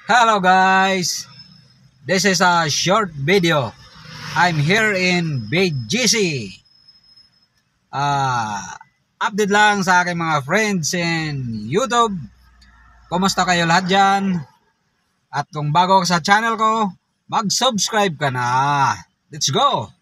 Hello guys, this is a short video. I'm here in BGC. Update lang sa aking mga friends in YouTube. Kumusta kayo lahat dyan? At kung bago ka sa channel ko, mag-subscribe ka na. Let's go!